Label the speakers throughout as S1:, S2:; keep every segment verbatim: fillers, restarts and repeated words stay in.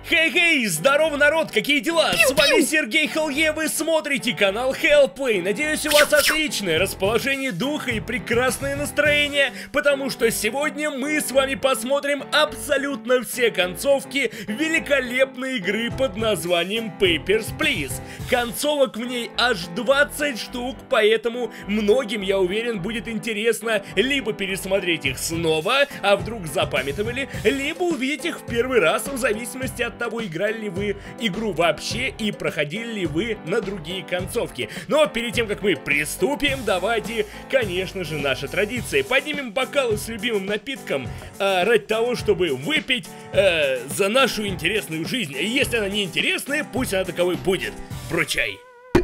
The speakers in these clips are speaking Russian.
S1: Хей-хей, здорово, народ, какие дела? С вами Сергей Хелле, вы смотрите канал Hellplay. Надеюсь, у вас отличное расположение духа и прекрасное настроение, потому что сегодня мы с вами посмотрим абсолютно все концовки великолепной игры под названием Papers, Please. Концовок в ней аж двадцать штук, поэтому многим, я уверен, будет интересно либо пересмотреть их снова, а вдруг запамятовали, либо увидеть их в первый раз, в зависимости от того, играли ли вы игру вообще и проходили ли вы на другие концовки. Но перед тем, как мы приступим, давайте, конечно же, наша традиция. Поднимем бокалы с любимым напитком э, ради того, чтобы выпить э, за нашу интересную жизнь. И если она не интересная, пусть она таковой будет. Прощай.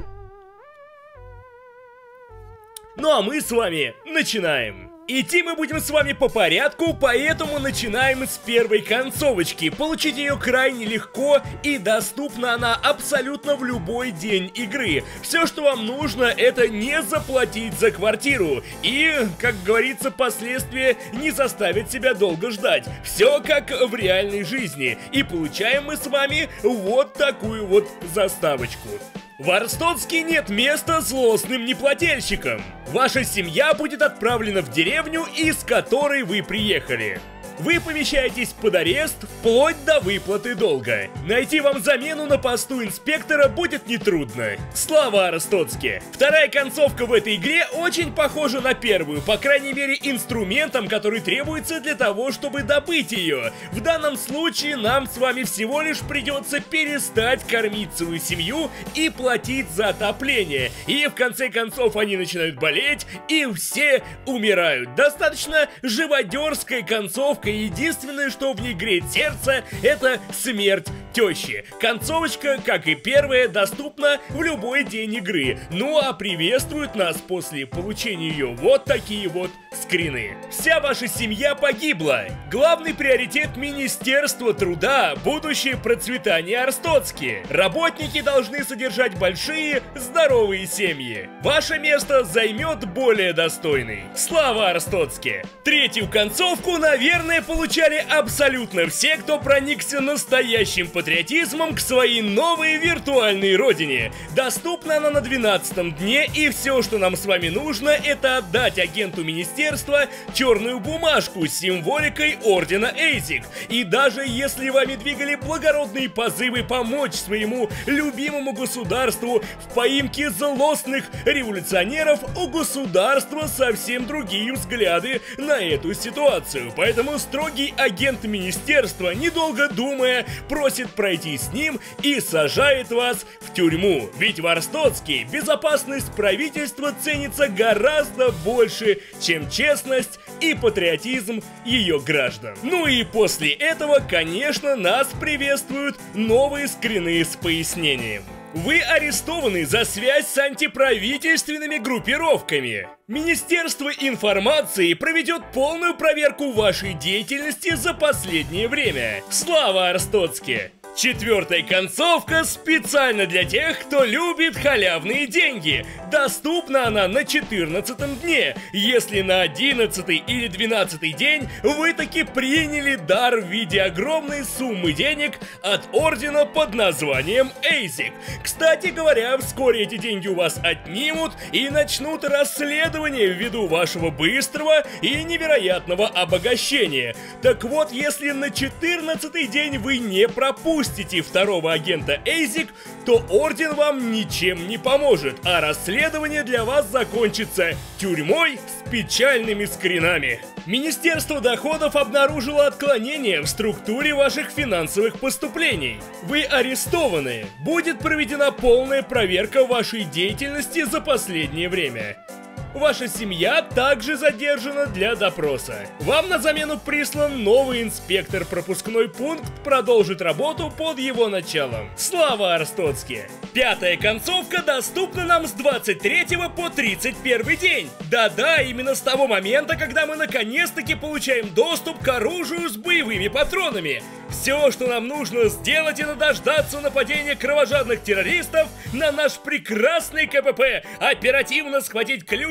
S1: Ну а мы с вами начинаем. Идти мы будем с вами по порядку, поэтому начинаем с первой концовочки. Получить ее крайне легко и доступна она абсолютно в любой день игры. Все, что вам нужно, это не заплатить за квартиру. И, как говорится, последствия не заставят себя долго ждать. Все как в реальной жизни. И получаем мы с вами вот такую вот заставочку. В Арстоцке нет места злостным неплательщикам. Ваша семья будет отправлена в деревню, из которой вы приехали. Вы помещаетесь под арест вплоть до выплаты долга. Найти вам замену на посту инспектора будет нетрудно. Слава Арстоцке! Вторая концовка в этой игре очень похожа на первую, по крайней мере инструментом, который требуется для того, чтобы добыть ее. В данном случае нам с вами всего лишь придется перестать кормить свою семью и платить за отопление. И в конце концов они начинают болеть и все умирают. Достаточно живодерская концовка. Единственное, что в ней греет сердце, это смерть тещи. Концовочка, как и первая, доступна в любой день игры. Ну а приветствуют нас после получения ее вот такие вот скрины. Вся ваша семья погибла. Главный приоритет Министерства труда – будущее процветание Арстоцки. Работники должны содержать большие, здоровые семьи. Ваше место займет более достойный. Слава Арстоцке! Третью концовку, наверное, получали абсолютно все, кто проникся настоящим патриотизмом к своей новой виртуальной родине. Доступна она на двенадцатом дне, и все, что нам с вами нужно, это отдать агенту министерства черную бумажку с символикой ордена Эйзик. И даже если вами двигали благородные позывы помочь своему любимому государству в поимке злостных революционеров, у государства совсем другие взгляды на эту ситуацию. Поэтому строгий агент министерства, недолго думая, просит пройти с ним и сажает вас в тюрьму. Ведь в Арстоцке безопасность правительства ценится гораздо больше, чем честность и патриотизм ее граждан. Ну и после этого, конечно, нас приветствуют новые скрины с пояснением. Вы арестованы за связь с антиправительственными группировками. Министерство информации проведет полную проверку вашей деятельности за последнее время. Слава Арстоцке! Четвертая концовка специально для тех, кто любит халявные деньги. Доступна она на четырнадцатом дне, если на одиннадцатый или двенадцатый день вы таки приняли дар в виде огромной суммы денег от ордена под названием Эйзик. Кстати говоря, вскоре эти деньги у вас отнимут и начнут расследование ввиду вашего быстрого и невероятного обогащения. Так вот, если на четырнадцатый день вы не пропустите второго агента Эйзик, то орден вам ничем не поможет, а расследование для вас закончится тюрьмой с печальными скринами. Министерство доходов обнаружило отклонение в структуре ваших финансовых поступлений. Вы арестованы. Будет проведена полная проверка вашей деятельности за последнее время. Ваша семья также задержана для допроса. Вам на замену прислан новый инспектор. Пропускной пункт продолжит работу под его началом. Слава Арстоцке! Пятая концовка доступна нам с двадцать третьего по тридцать первый день. Да-да, именно с того момента, когда мы наконец-таки получаем доступ к оружию с боевыми патронами. Все, что нам нужно сделать, это дождаться нападения кровожадных террористов на наш прекрасный КПП, оперативно схватить ключ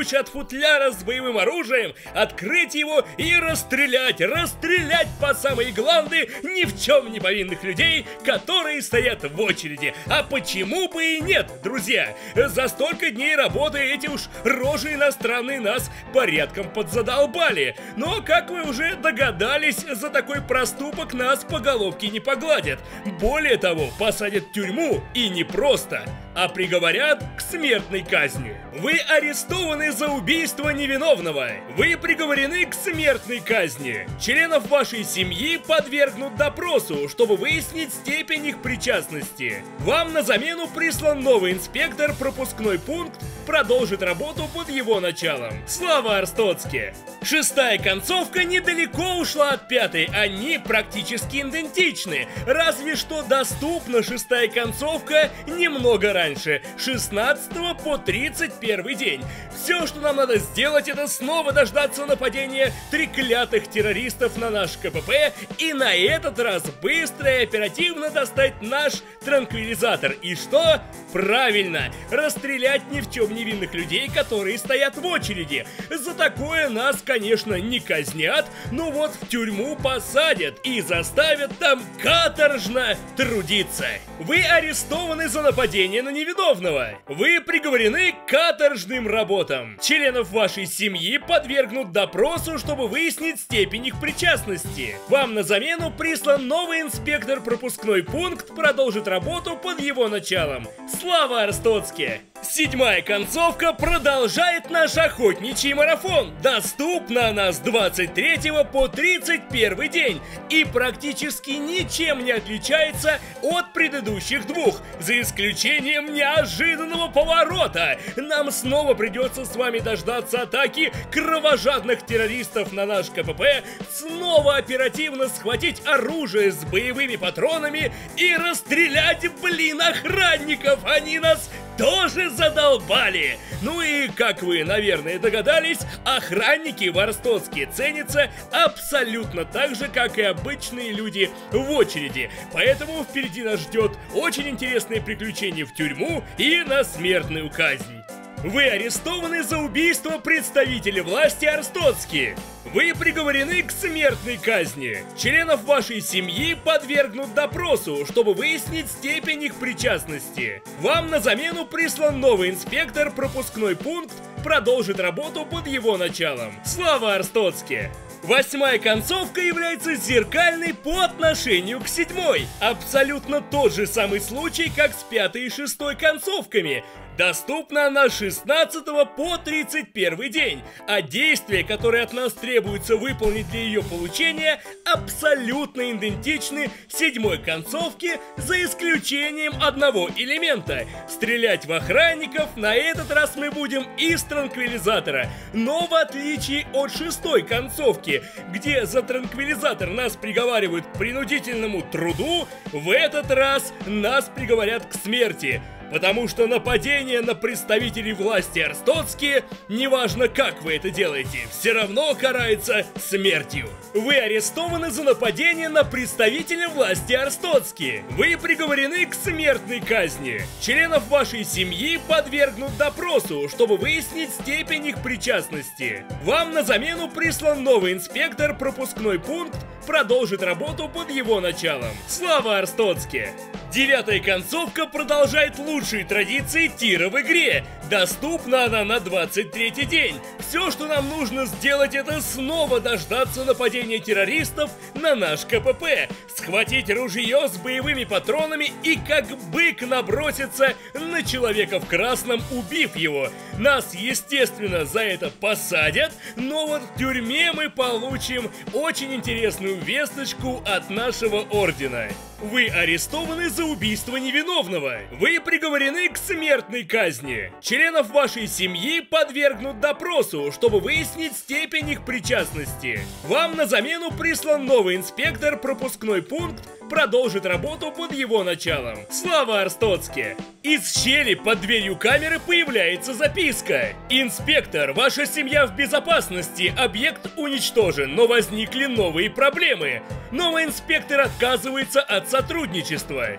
S1: ключ от футляра с боевым оружием, открыть его и расстрелять, расстрелять по самые гланды ни в чем не повинных людей, которые стоят в очереди. А почему бы и нет, друзья? За столько дней работы эти уж рожи иностранные нас порядком подзадолбали. Но, как вы уже догадались, за такой проступок нас по головке не погладят. Более того, посадят в тюрьму, и не просто, а приговорят к смертной казни. Вы арестованы за убийство невиновного. Вы приговорены к смертной казни. Членов вашей семьи подвергнут допросу, чтобы выяснить степень их причастности. Вам на замену прислан новый инспектор, пропускной пункт продолжит работу под его началом. Слава Арстоцке! Шестая концовка недалеко ушла от пятой, они практически идентичны, разве что доступна шестая концовка немного раньше, шестнадцатого по тридцать первый день. Все, что нам надо сделать, это снова дождаться нападения треклятых террористов на наш КПП и на этот раз быстро и оперативно достать наш транквилизатор. И что? Правильно, расстрелять ни в чем невинных людей, которые стоят в очереди. За такое нас, конечно, не казнят, но вот в тюрьму посадят и заставят там каторжно трудиться. Вы арестованы за нападение на невиновного. Вы приговорены к каторжным работам. Членов вашей семьи подвергнут допросу, чтобы выяснить степень их причастности. Вам на замену прислан новый инспектор, пропускной пункт продолжит работу под его началом. Слава Арстоцке! Седьмая концовка продолжает наш охотничий марафон. Доступна она с двадцать третьего по тридцать первый день и практически ничем не отличается от предыдущих двух, за исключением неожиданного поворота. Нам снова придется с вами дождаться атаки кровожадных террористов на наш КПП, снова оперативно схватить оружие с боевыми патронами и расстрелять, блин, охранников. Они нас тоже задолбали! Ну и, как вы, наверное, догадались, охранники в Арстоцке ценятся абсолютно так же, как и обычные люди в очереди. Поэтому впереди нас ждет очень интересное приключение в тюрьму и на смертную казнь. Вы арестованы за убийство представителя власти Арстоцки. Вы приговорены к смертной казни. Членов вашей семьи подвергнут допросу, чтобы выяснить степень их причастности. Вам на замену прислан новый инспектор, пропускной пункт продолжит работу под его началом. Слава Арстоцке! Восьмая концовка является зеркальной по отношению к седьмой. Абсолютно тот же самый случай, как с пятой и шестой концовками. Доступна она с шестнадцатого по тридцать первый день, а действия, которые от нас требуется выполнить для ее получения, абсолютно идентичны седьмой концовке, за исключением одного элемента. Стрелять в охранников на этот раз мы будем из транквилизатора, но в отличие от шестой концовки, где за транквилизатор нас приговаривают к принудительному труду, в этот раз нас приговорят к смерти. Потому что нападение на представителей власти Арстоцки, неважно как вы это делаете, все равно карается смертью. Вы арестованы за нападение на представителя власти Арстоцки. Вы приговорены к смертной казни. Членов вашей семьи подвергнут допросу, чтобы выяснить степень их причастности. Вам на замену прислан новый инспектор, пропускной пункт продолжит работу под его началом. Слава Арстоцке! Девятая концовка продолжает лучшие традиции тира в игре. Доступна она на двадцать третий день. Все, что нам нужно сделать, это снова дождаться нападения террористов на наш КПП, схватить ружье с боевыми патронами и как бык наброситься на человека в красном, убив его. Нас, естественно, за это посадят, но вот в тюрьме мы получим очень интересную весточку от нашего ордена. Вы арестованы за убийство невиновного. Вы приговорены к смертной казни. Членов вашей семьи подвергнут допросу, чтобы выяснить степень их причастности. Вам на замену прислан новый инспектор, пропускной пункт продолжит работу под его началом. Слава Арстоцке! Из щели под дверью камеры появляется записка. Инспектор, ваша семья в безопасности, объект уничтожен, но возникли новые проблемы. Новый инспектор отказывается от сотрудничества.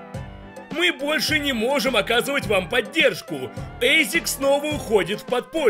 S1: Мы больше не можем оказывать вам поддержку. Эйзик снова уходит в подполье.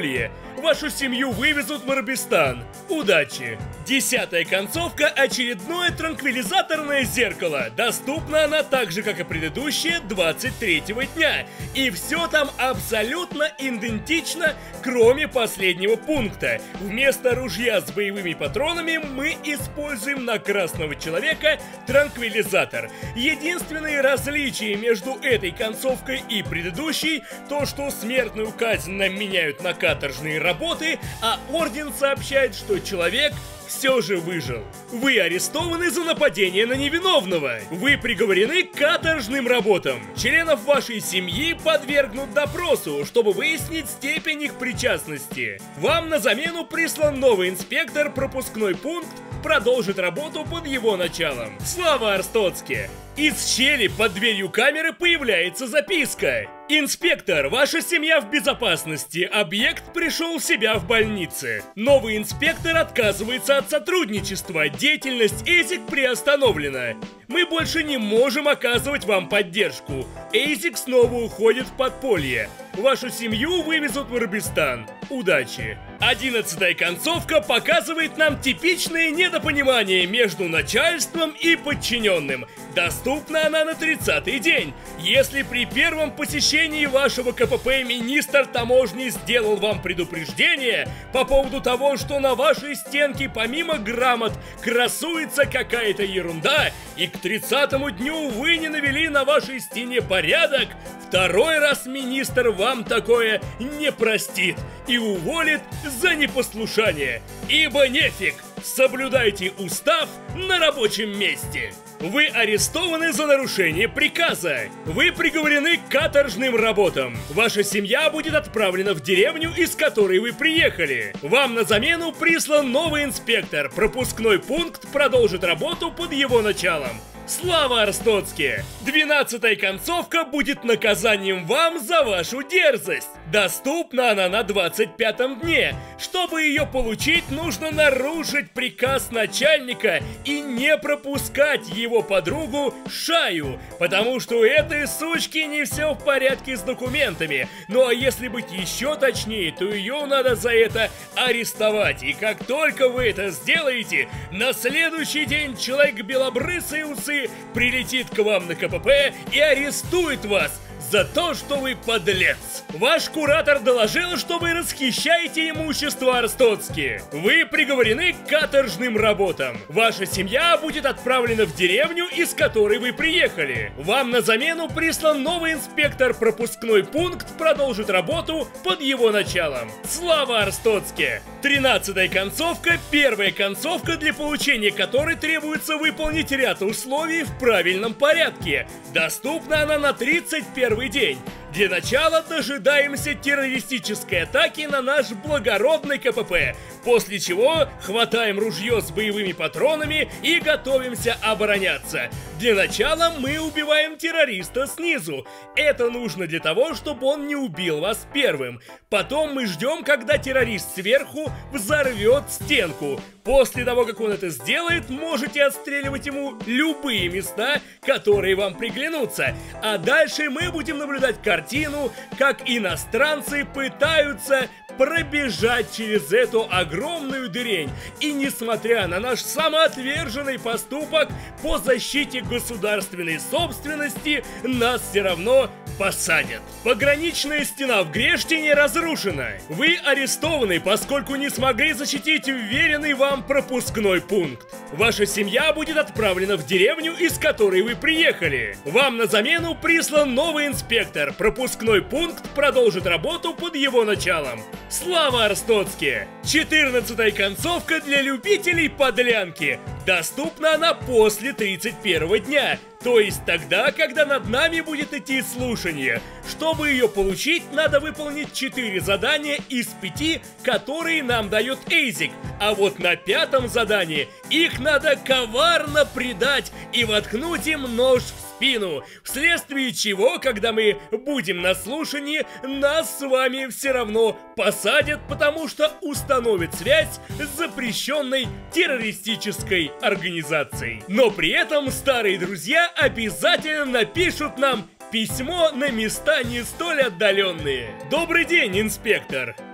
S1: вашу семью вывезут в Арабистан. Удачи! Десятая концовка – очередное транквилизаторное зеркало. Доступна она так же, как и предыдущая, двадцать третьего дня. И все там абсолютно идентично, кроме последнего пункта. Вместо ружья с боевыми патронами мы используем на красного человека транквилизатор. Единственное различие между этой концовкой и предыдущей – то, что смертную казнь нам меняют на каторжные работы, а Орден сообщает, что человек все же выжил. Вы арестованы за нападение на невиновного. Вы приговорены к каторжным работам. Членов вашей семьи подвергнут допросу, чтобы выяснить степень их причастности. Вам на замену прислан новый инспектор, пропускной пункт продолжит работу под его началом. Слава Арстоцке! Из щели под дверью камеры появляется записка. Инспектор, ваша семья в безопасности. Объект пришел в себя в больнице. Новый инспектор отказывается от сотрудничества. Деятельность Эйзек приостановлена. Мы больше не можем оказывать вам поддержку. Эйзек снова уходит в подполье. Вашу семью вывезут в Арабистан. Удачи! Одиннадцатая концовка показывает нам типичное недопонимание между начальством и подчиненным. Доступна она на тридцатый день. Если при первом посещении вашего КПП министр таможни сделал вам предупреждение по поводу того, что на вашей стенке помимо грамот красуется какая-то ерунда, и к тридцатому дню вы не навели на вашей стене порядок, второй раз министр вам такое не простит и уволит за непослушание. Ибо нефиг, соблюдайте устав на рабочем месте. Вы арестованы за нарушение приказа. Вы приговорены к каторжным работам. Ваша семья будет отправлена в деревню, из которой вы приехали. Вам на замену прислан новый инспектор. Пропускной пункт продолжит работу под его началом. Слава Арстоцке! Двенадцатая концовка будет наказанием вам за вашу дерзость. Доступна она на двадцать пятом дне. Чтобы ее получить, нужно нарушить приказ начальника и не пропускать его подругу Шаю, потому что у этой сучки не все в порядке с документами. Ну а если быть еще точнее, то ее надо за это арестовать. И как только вы это сделаете, на следующий день человек белобрысые усы прилетит к вам на КПП и арестует вас за то, что вы подлец. Ваш куратор доложил, что вы расхищаете имущество Арстоцки. Вы приговорены к каторжным работам. Ваша семья будет отправлена в деревню, из которой вы приехали. Вам на замену прислан новый инспектор. Пропускной пункт продолжит работу под его началом. Слава Арстоцке! Тринадцатая концовка – первая концовка, для получения которой требуется выполнить ряд условий в правильном порядке. Доступна она на тридцать первый день. Для начала дожидаемся террористической атаки на наш благородный КПП, после чего хватаем ружье с боевыми патронами и готовимся обороняться. Для начала мы убиваем террориста снизу. Это нужно для того, чтобы он не убил вас первым. Потом мы ждем, когда террорист сверху взорвет стенку. После того, как он это сделает, можете отстреливать ему любые места, которые вам приглянутся. А дальше мы будем наблюдать картину, как иностранцы пытаются пробежать через эту огромную дырень. И несмотря на наш самоотверженный поступок по защите государственной собственности, нас все равно посадят. Пограничная стена в Грештине разрушена. Вы арестованы, поскольку не смогли защитить уверенный вам пропускной пункт. Ваша семья будет отправлена в деревню, из которой вы приехали. Вам на замену прислан новый инспектор. Пропускной пункт продолжит работу под его началом. Слава Арстоцке! четырнадцатая концовка для любителей подлянки. Доступна она после тридцать первого дня. То есть тогда, когда над нами будет идти слушание. Чтобы ее получить, надо выполнить четыре задания из пяти, которые нам дает Эйзек. А вот на пятом задании их надо коварно предать и воткнуть им нож в спину. Вследствие чего, когда мы будем на слушании, нас с вами все равно посадят, потому что установят связь с запрещенной террористической организацией. Но при этом старые друзья обязательно напишут нам письмо на места не столь отдаленные. Добрый день, инспектор!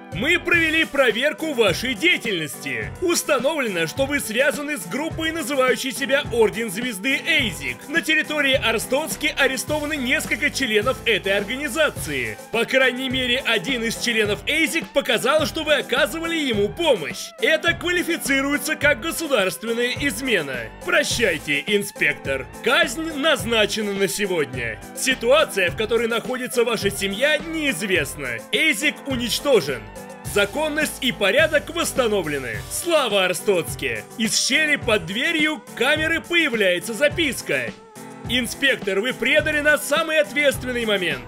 S1: Мы провели проверку вашей деятельности. Установлено, что вы связаны с группой, называющей себя Орден Звезды Эйзик. На территории Арстоцки арестованы несколько членов этой организации. По крайней мере, один из членов Эйзик показал, что вы оказывали ему помощь. Это квалифицируется как государственная измена. Прощайте, инспектор. Казнь назначена на сегодня. Ситуация, в которой находится ваша семья, неизвестна. Эйзик уничтожен. Законность и порядок восстановлены. Слава Арстоцке! Из щели под дверью камеры появляется записка. Инспектор, вы предали нас в самый ответственный момент.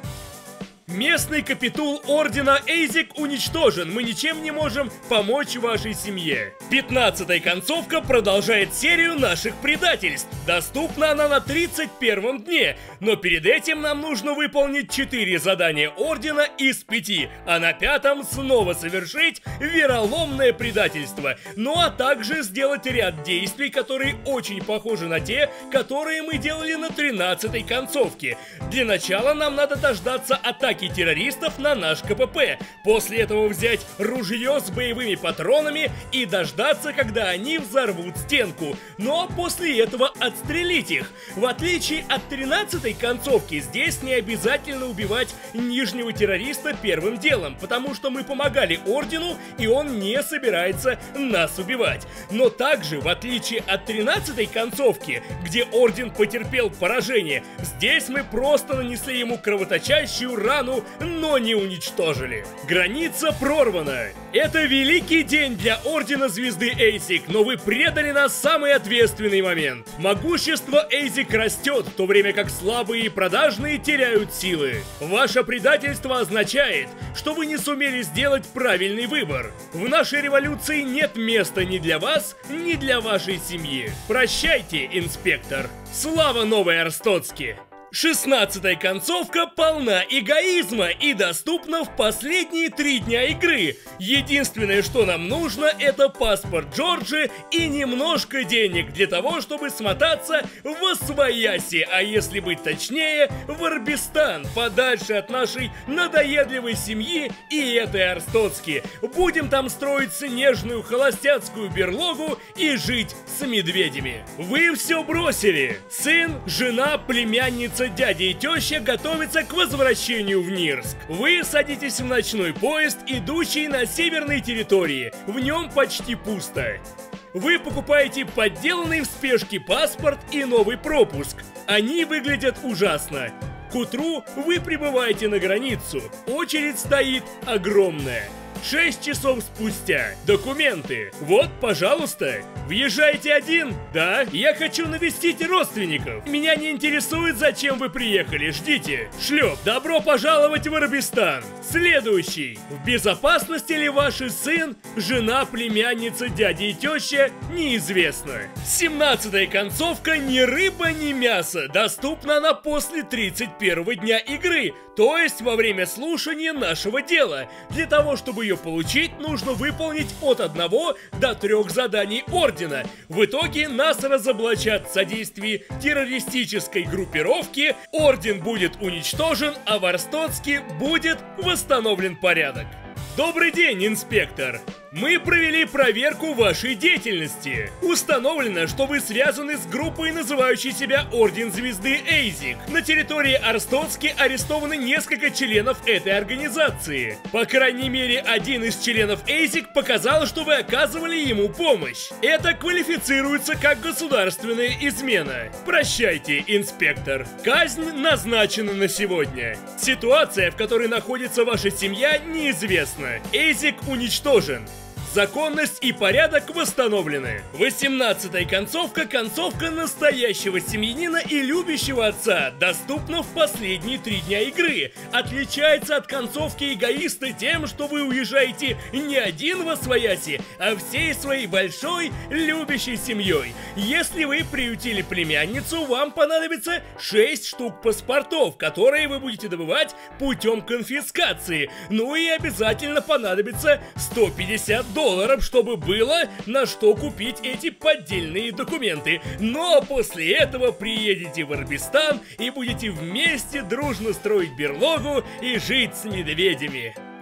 S1: Местный капитул Ордена Эйзик уничтожен. Мы ничем не можем помочь вашей семье. пятнадцатая концовка продолжает серию наших предательств. Доступна она на тридцать первом дне. Но перед этим нам нужно выполнить четыре задания Ордена из пяти. А на пятом снова совершить вероломное предательство. Ну а также сделать ряд действий, которые очень похожи на те, которые мы делали на тринадцатой концовке. Для начала нам надо дождаться атаки террористов на наш КПП. После этого взять ружье с боевыми патронами и дождаться, когда они взорвут стенку. Но после этого отстрелить их. В отличие от тринадцатой концовки, здесь не обязательно убивать нижнего террориста первым делом, потому что мы помогали Ордену, и он не собирается нас убивать. Но также, в отличие от тринадцатой концовки, где Орден потерпел поражение, здесь мы просто нанесли ему кровоточащую рану, но не уничтожили. Граница прорвана. Это великий день для Ордена Звезды Эйзик, но вы предали нас в самый ответственный момент. Могущество Эйзик растет, в то время как слабые и продажные теряют силы. Ваше предательство означает, что вы не сумели сделать правильный выбор. В нашей революции нет места ни для вас, ни для вашей семьи. Прощайте, инспектор. Слава Новой Арстоцке! шестнадцатая концовка полна эгоизма и доступна в последние три дня игры. Единственное, что нам нужно, это паспорт Джорджи и немножко денег для того, чтобы смотаться в Освояси, а если быть точнее, в Орбистан, подальше от нашей надоедливой семьи и этой Арстоцки. Будем там строить снежную холостяцкую берлогу и жить с медведями. Вы все бросили. Сын, жена, племянница, дядя и теща готовятся к возвращению в Нирск. Вы садитесь в ночной поезд, идущий на северной территории. В нем почти пусто. Вы покупаете подделанный в спешке паспорт и новый пропуск. Они выглядят ужасно. К утру вы прибываете на границу. Очередь стоит огромная. Шесть часов спустя. Документы. Вот, пожалуйста. Въезжаете один? Да. Я хочу навестить родственников. Меня не интересует, зачем вы приехали. Ждите. Шлеп. Добро пожаловать в Орбистан. Следующий. В безопасности ли ваш сын, жена, племянница, дядя и теща? Неизвестно. семнадцатая концовка ни рыба, ни мясо. Доступна она после тридцать первого дня игры. То есть во время слушания нашего дела. Для того, чтобы ее получить, нужно выполнить от одного до трех заданий Ордена. В итоге нас разоблачат в содействии террористической группировки, Орден будет уничтожен, а в Арстоцке будет восстановлен порядок. Добрый день, инспектор! Мы провели проверку вашей деятельности. Установлено, что вы связаны с группой, называющей себя Орден Звезды Эйзик. На территории Арстоцки арестованы несколько членов этой организации. По крайней мере, один из членов Эйзик показал, что вы оказывали ему помощь. Это квалифицируется как государственная измена. Прощайте, инспектор. Казнь назначена на сегодня. Ситуация, в которой находится ваша семья, неизвестна. Эйзик уничтожен. Законность и порядок восстановлены. восемнадцатая концовка, концовка настоящего семьянина и любящего отца, доступна в последние три дня игры. Отличается от концовки эгоиста тем, что вы уезжаете не один в Освояси, а всей своей большой любящей семьей. Если вы приютили племянницу, вам понадобится шесть штук паспортов, которые вы будете добывать путем конфискации. Ну и обязательно понадобится сто пятьдесят долларов. долларов, чтобы было на что купить эти поддельные документы. Но после этого приедете в Орбистан и будете вместе дружно строить берлогу и жить с медведями.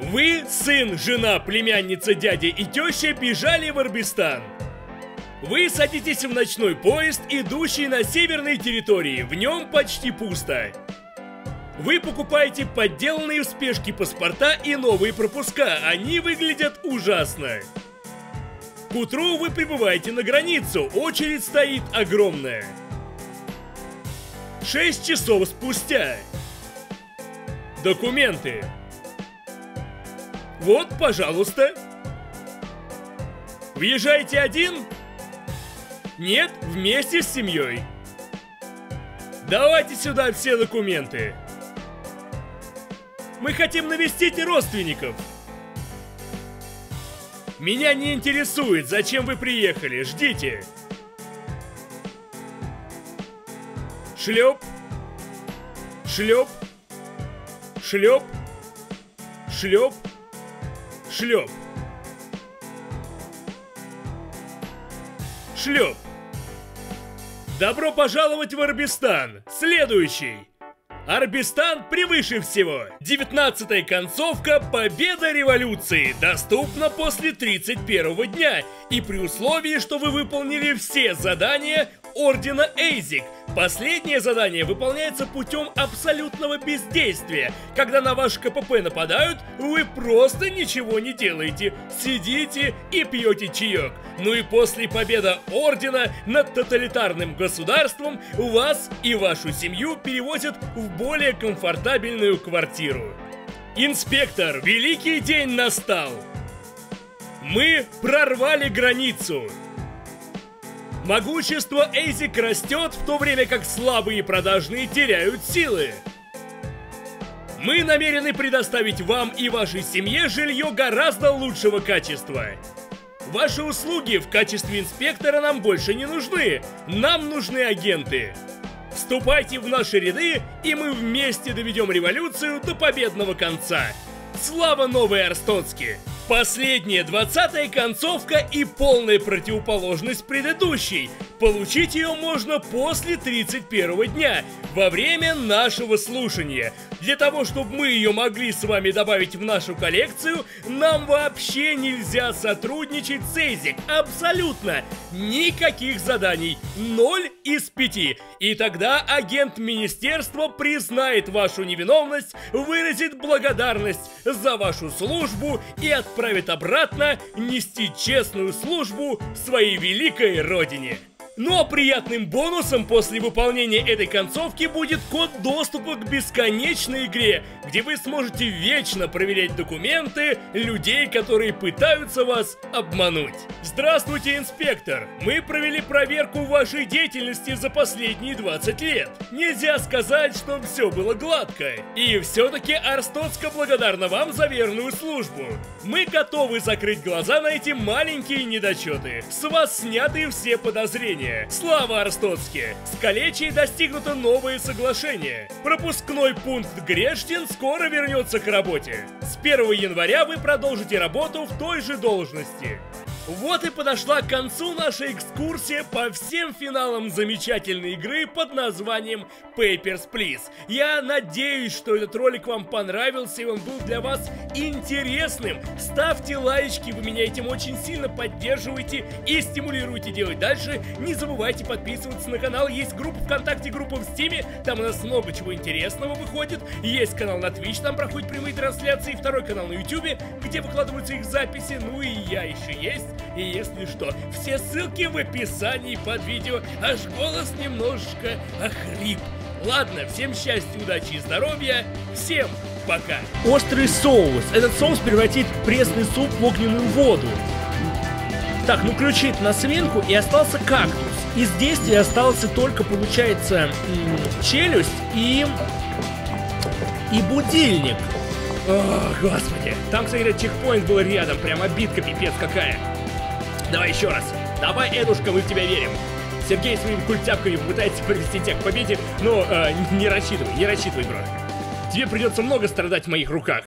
S1: Вы, сын, жена, племянница, дядя и теща бежали в Арбистан. Вы садитесь в ночной поезд, идущий на северной территории, в нем почти пусто. Вы покупаете подделанные в спешке паспорта и новые пропуска, они выглядят ужасно. К утру вы прибываете на границу, очередь стоит огромная. Шесть часов спустя. Документы. Вот, пожалуйста. Въезжаете один? Нет, вместе с семьей. Давайте сюда все документы. Мы хотим навестить родственников. Меня не интересует, зачем вы приехали. Ждите. Шлеп. Шлеп. Шлеп. Шлеп. Шлеп. Шлеп. Добро пожаловать в Арбистан. Следующий. Арбистан превыше всего. девятнадцатая концовка «Победа революции» доступна после тридцать первого дня и при условии, что вы выполнили все задания Ордена Эйзек. Последнее задание выполняется путем абсолютного бездействия. Когда на ваш КПП нападают, вы просто ничего не делаете. Сидите и пьете чаек. Ну и после победы Ордена над тоталитарным государством вас и вашу семью перевозят в более комфортабельную квартиру. Инспектор, великий день настал. Мы прорвали границу. Могущество Эйзек растет, в то время как слабые и продажные теряют силы. Мы намерены предоставить вам и вашей семье жилье гораздо лучшего качества. Ваши услуги в качестве инспектора нам больше не нужны. Нам нужны агенты. Вступайте в наши ряды, и мы вместе доведем революцию до победного конца. Слава Новой Арстоцке! Последняя, двадцатая концовка и полная противоположность предыдущей. Получить ее можно после тридцать первого дня, во время нашего слушания. Для того, чтобы мы ее могли с вами добавить в нашу коллекцию, нам вообще нельзя сотрудничать с Эйзек. Абсолютно. Никаких заданий. Ноль из пяти. И тогда агент министерства признает вашу невиновность, выразит благодарность за вашу службу и отправит обратно нести честную службу своей великой родине. Ну а приятным бонусом после выполнения этой концовки будет код доступа к бесконечной игре, где вы сможете вечно проверять документы людей, которые пытаются вас обмануть. Здравствуйте, инспектор! Мы провели проверку вашей деятельности за последние двадцать лет. Нельзя сказать, что все было гладко. И все-таки Арстоцка благодарна вам за верную службу. Мы готовы закрыть глаза на эти маленькие недочеты. С вас сняты все подозрения. Слава Арстоцке! С Калечией достигнуто новое соглашение. Пропускной пункт Грештин скоро вернется к работе. С первого января вы продолжите работу в той же должности. Вот и подошла к концу наша экскурсия по всем финалам замечательной игры под названием Papers, Please. Я надеюсь, что этот ролик вам понравился и он был для вас интересным. Ставьте лайки, вы меня этим очень сильно поддерживаете и стимулируете делать дальше. Не забывайте подписываться на канал, есть группа ВКонтакте, группа в Стиме, там у нас много чего интересного выходит. Есть канал на Twitch, там проходят прямые трансляции, второй канал на YouTube, где выкладываются их записи, ну и я еще есть. И если что, все ссылки в описании под видео, аж голос немножечко охрип. Ладно, всем счастья, удачи и здоровья, всем пока. Острый соус. Этот соус превратит пресный суп в огненную воду. Так, ну ключи на свинку и остался кактус. Из действия остался только, получается, челюсть и... и будильник. О, господи. Там, кстати, чекпоинт был рядом, прям обидка пипец какая. Давай еще раз. Давай, Эдушка, мы в тебя верим. Сергей своими культяпками пытается привести тебя к победе, но э, не рассчитывай, не рассчитывай, бро. Тебе придется много страдать в моих руках.